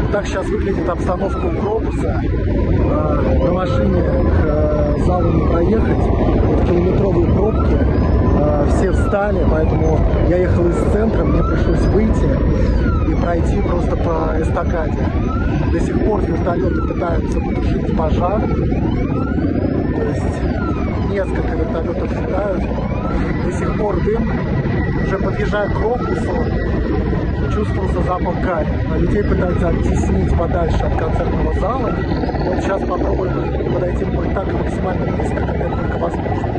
Так сейчас выглядит обстановка у Крокуса. На машине к залу не проехать. Вот километровые пробки. Все встали, поэтому я ехал из центра, мне пришлось выйти и пройти просто по эстакаде. До сих пор вертолеты пытаются потушить пожар. То есть несколько вертолетов летают. До сих пор дым. Уже подъезжая к Крокусу, чувствовался запах гари. А людей пытаются оттеснить подальше от концертного зала. Вот сейчас попробуем подойти так максимально близко, как это только возможно.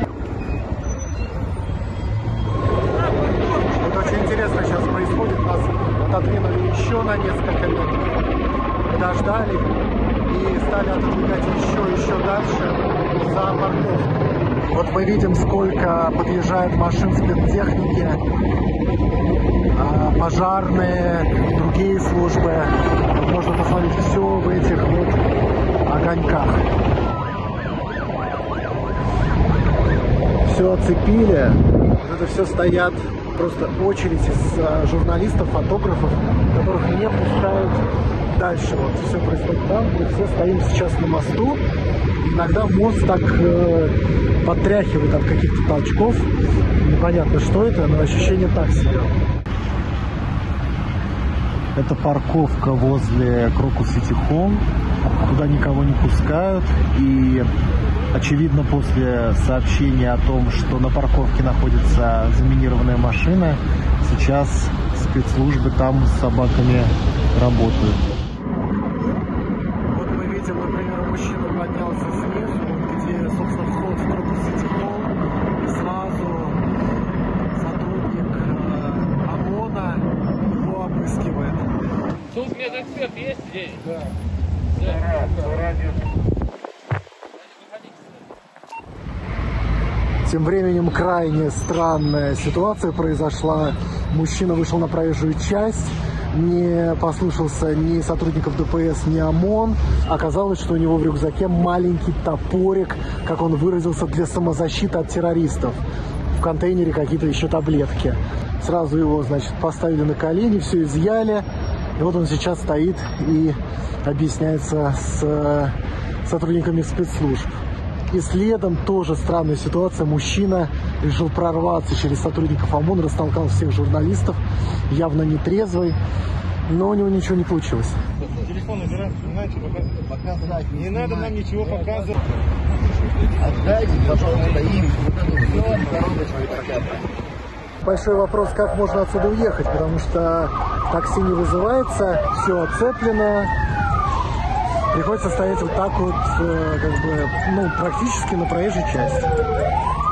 Очень интересно сейчас происходит, нас отодвинули еще на несколько метров, подождали и стали отодвигать еще дальше за парковку. Вот мы видим, сколько подъезжает машин спецтехники, пожарные, другие службы. Можно посмотреть все в этих вот огоньках. Все оцепили, вот это все стоят. Просто очередь из журналистов, фотографов, которых не пускают дальше. Вот все происходит там, где все стоим сейчас на мосту. Иногда мост так подтряхивает от каких-то толчков. Непонятно, что это, но ощущение так себе. Это парковка возле Крокус Сити Холл. Туда никого не пускают. И очевидно, после сообщения о том, что на парковке находится заминированная машина, сейчас спецслужбы там с собаками работают. Вот мы видим, например, мужчина поднялся снизу, где, собственно, вход в Крокус Сити Холл, и сразу сотрудник ОМОНа его обыскивает. Тут медэксперт есть здесь? Да. Тем временем крайне странная ситуация произошла. Мужчина вышел на проезжую часть, не послушался ни сотрудников ДПС, ни ОМОН. Оказалось, что у него в рюкзаке маленький топорик, как он выразился, для самозащиты от террористов. В контейнере какие-то еще таблетки. Сразу его, значит, поставили на колени, все изъяли. И вот он сейчас стоит и объясняется с сотрудниками спецслужб. И следом тоже странная ситуация. Мужчина решил прорваться через сотрудников ОМОН, растолкал всех журналистов, явно нетрезвый, но у него ничего не получилось. Телефон убирать, показывать. Не надо нам ничего показывать. Отдайте, пожалуйста, им. Большой вопрос, как можно отсюда уехать, потому что такси не вызывается, все оцеплено. Приходится стоять вот так вот, как бы, ну, практически на проезжей части.